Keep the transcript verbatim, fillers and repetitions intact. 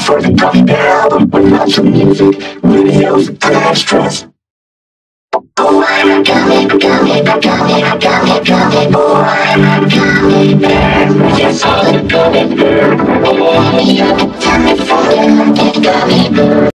for the Gummy Bear album with lots of music, videos, and extras. Oh, I'm a gummy, gummy, gummy, gummy, gummy boy. I'm a gummy bear. Yes, I'm a gummy bear. Oh, I'm a gummy bear.